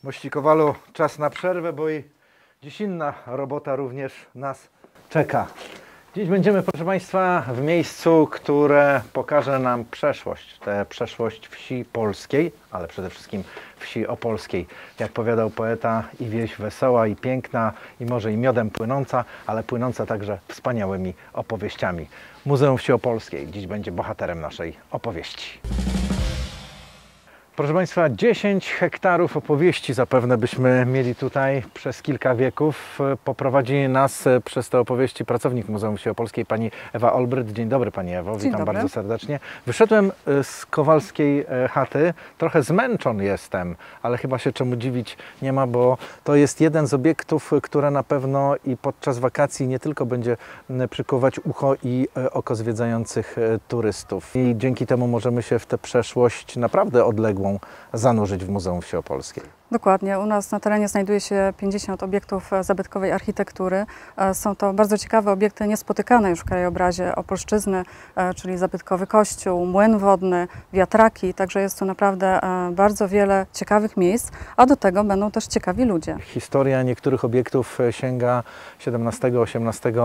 Mościkowalu, czas na przerwę, bo i dziś inna robota również nas czeka. Dziś będziemy, proszę Państwa, w miejscu, które pokaże nam przeszłość. Tę przeszłość wsi polskiej, ale przede wszystkim wsi opolskiej. Jak powiadał poeta, i wieś wesoła, i piękna, i może i miodem płynąca, ale płynąca także wspaniałymi opowieściami. Muzeum Wsi Opolskiej dziś będzie bohaterem naszej opowieści. Proszę Państwa, 10 hektarów opowieści zapewne byśmy mieli tutaj przez kilka wieków. Poprowadzi nas przez te opowieści pracownik Muzeum Wsi Opolskiej, pani Ewa Olbryt. Dzień dobry Pani Ewo, witam bardzo serdecznie. Wyszedłem z kowalskiej chaty, trochę zmęczony jestem, ale chyba się czemu dziwić nie ma, bo to jest jeden z obiektów, które na pewno i podczas wakacji nie tylko będzie przykuwać ucho i oko zwiedzających turystów. I dzięki temu możemy się w tę przeszłość naprawdę odległą zanurzyć w Muzeum Wsi Opolskiej. Dokładnie. U nas na terenie znajduje się 50 obiektów zabytkowej architektury. Są to bardzo ciekawe obiekty, niespotykane już w krajobrazie Opolszczyzny, czyli zabytkowy kościół, młyn wodny, wiatraki. Także jest tu naprawdę bardzo wiele ciekawych miejsc, a do tego będą też ciekawi ludzie. Historia niektórych obiektów sięga XVII-XVIII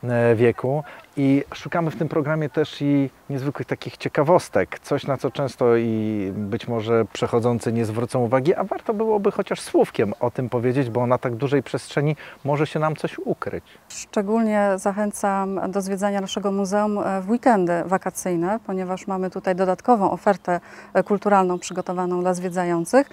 wieku i szukamy w tym programie też i niezwykłych takich ciekawostek. Coś, na co często i być może przechodzący nie zwrócą uwagi, a warto byłoby chociaż słówkiem o tym powiedzieć, bo na tak dużej przestrzeni może się nam coś ukryć. Szczególnie zachęcam do zwiedzania naszego muzeum w weekendy wakacyjne, ponieważ mamy tutaj dodatkową ofertę kulturalną przygotowaną dla zwiedzających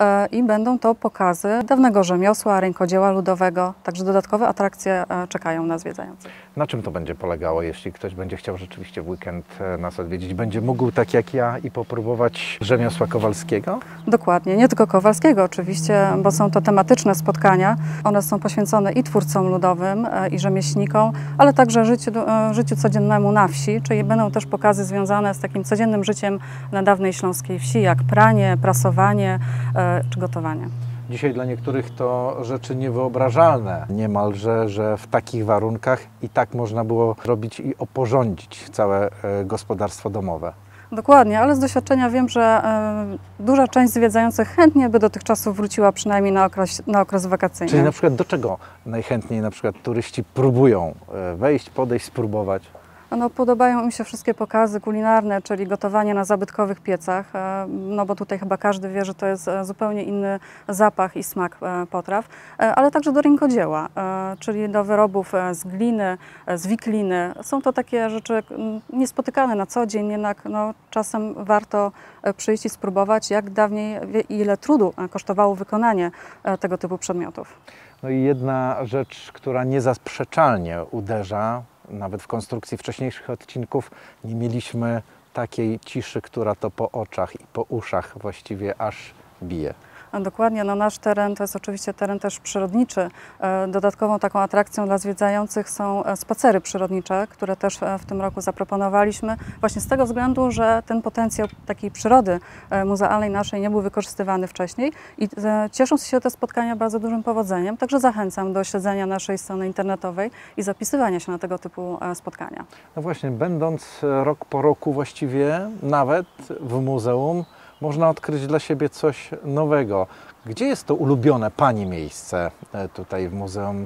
i będą to pokazy dawnego rzemiosła, rękodzieła ludowego, także dodatkowe atrakcje czekają na zwiedzających. Na czym to będzie polegało, jeśli ktoś będzie chciał rzeczywiście w weekend nas odwiedzić? Będzie mógł, tak jak ja, i popróbować rzemiosła kowalskiego? Dokładnie, nie tylko kowalskiego oczywiście, bo są to tematyczne spotkania. One są poświęcone i twórcom ludowym, i rzemieślnikom, ale także życiu codziennemu na wsi, czyli będą też pokazy związane z takim codziennym życiem na dawnej śląskiej wsi, jak pranie, prasowanie czy gotowanie. Dzisiaj dla niektórych to rzeczy niewyobrażalne niemalże, że w takich warunkach i tak można było robić i oporządzić całe gospodarstwo domowe. Dokładnie, ale z doświadczenia wiem, że duża część zwiedzających chętnie by do tych czasów wróciła przynajmniej na okres wakacyjny. Czyli na przykład do czego najchętniej na przykład turyści próbują wejść, podejść, spróbować? No, podobają mi się wszystkie pokazy kulinarne, czyli gotowanie na zabytkowych piecach, no bo tutaj chyba każdy wie, że to jest zupełnie inny zapach i smak potraw, ale także do rękodzieła, czyli do wyrobów z gliny, z wikliny. Są to takie rzeczy niespotykane na co dzień, jednak no, czasem warto przyjść i spróbować, jak dawniej, ile trudu kosztowało wykonanie tego typu przedmiotów. No i jedna rzecz, która niezaprzeczalnie uderza, nawet w konstrukcji wcześniejszych odcinków nie mieliśmy takiej ciszy, która to po oczach i po uszach właściwie aż bije. Dokładnie, no nasz teren to jest oczywiście teren też przyrodniczy. Dodatkową taką atrakcją dla zwiedzających są spacery przyrodnicze, które też w tym roku zaproponowaliśmy. Właśnie z tego względu, że ten potencjał takiej przyrody muzealnej naszej nie był wykorzystywany wcześniej i cieszą się te spotkania bardzo dużym powodzeniem. Także zachęcam do śledzenia naszej strony internetowej i zapisywania się na tego typu spotkania. No właśnie, będąc rok po roku właściwie nawet w muzeum, można odkryć dla siebie coś nowego. Gdzie jest to ulubione Pani miejsce tutaj w muzeum,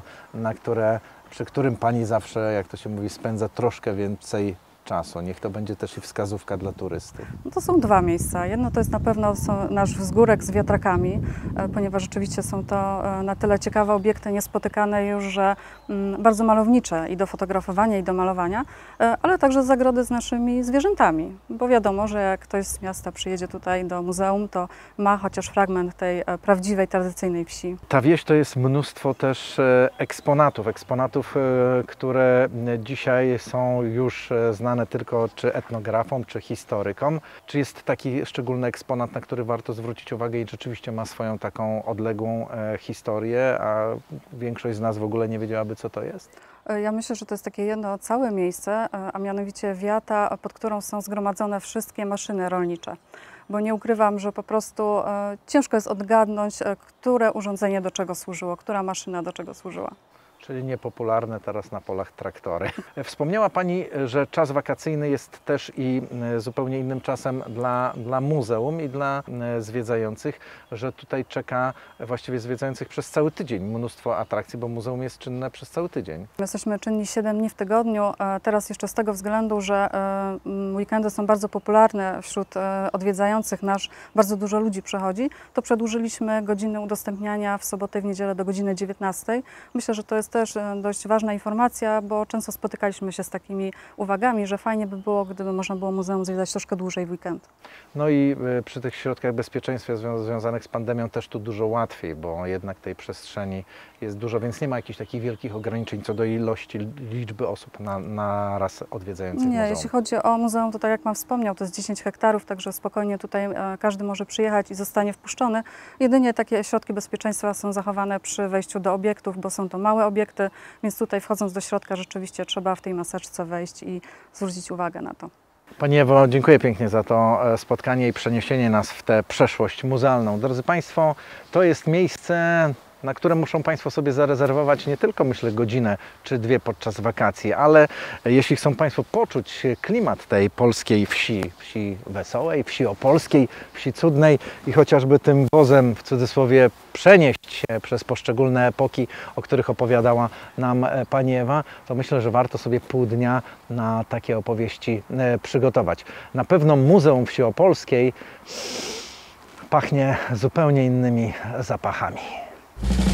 przy którym Pani zawsze, jak to się mówi, spędza troszkę więcej czasu? Niech to będzie też i wskazówka dla turystów. No to są dwa miejsca. Jedno to jest na pewno nasz wzgórek z wiatrakami, ponieważ rzeczywiście są to na tyle ciekawe obiekty, niespotykane już, że bardzo malownicze i do fotografowania, i do malowania, ale także zagrody z naszymi zwierzętami, bo wiadomo, że jak ktoś z miasta przyjedzie tutaj do muzeum, to ma chociaż fragment tej prawdziwej, tradycyjnej wsi. Ta wieś to jest mnóstwo też eksponatów, które dzisiaj są już znane tylko czy etnografom, czy historykom. Czy jest taki szczególny eksponat, na który warto zwrócić uwagę i rzeczywiście ma swoją taką odległą historię, a większość z nas w ogóle nie wiedziałaby, co to jest? Ja myślę, że to jest takie jedno całe miejsce, a mianowicie wiata, pod którą są zgromadzone wszystkie maszyny rolnicze. Bo nie ukrywam, że po prostu ciężko jest odgadnąć, które urządzenie do czego służyło, która maszyna do czego służyła. Czyli niepopularne teraz na polach traktory. Wspomniała Pani, że czas wakacyjny jest też i zupełnie innym czasem dla muzeum i dla zwiedzających, że tutaj czeka właściwie zwiedzających przez cały tydzień mnóstwo atrakcji, bo muzeum jest czynne przez cały tydzień. Jesteśmy czynni 7 dni w tygodniu, teraz jeszcze z tego względu, że weekendy są bardzo popularne wśród odwiedzających nas, bardzo dużo ludzi przychodzi, to przedłużyliśmy godziny udostępniania w sobotę i w niedzielę do godziny 19. Myślę, że to jest też dość ważna informacja, bo często spotykaliśmy się z takimi uwagami, że fajnie by było, gdyby można było muzeum zwiedzać troszkę dłużej w weekend. No i przy tych środkach bezpieczeństwa związanych z pandemią też tu dużo łatwiej, bo jednak tej przestrzeni jest dużo, więc nie ma jakichś takich wielkich ograniczeń co do ilości, liczby osób na raz odwiedzających muzeum. Jeśli chodzi o muzeum, to tak jak Pan wspomniał, to jest 10 hektarów, także spokojnie tutaj każdy może przyjechać i zostanie wpuszczony. Jedynie takie środki bezpieczeństwa są zachowane przy wejściu do obiektów, bo są to małe obiekty, więc tutaj wchodząc do środka rzeczywiście trzeba w tej maseczce wejść i zwrócić uwagę na to. Pani Ewo, dziękuję pięknie za to spotkanie i przeniesienie nas w tę przeszłość muzealną. Drodzy Państwo, to jest miejsce, na które muszą Państwo sobie zarezerwować nie tylko, myślę, godzinę czy dwie podczas wakacji, ale jeśli chcą Państwo poczuć klimat tej polskiej wsi, wsi wesołej, wsi opolskiej, wsi cudnej i chociażby tym wozem, w cudzysłowie, przenieść się przez poszczególne epoki, o których opowiadała nam Pani Ewa, to myślę, że warto sobie pół dnia na takie opowieści przygotować. Na pewno Muzeum Wsi Opolskiej pachnie zupełnie innymi zapachami.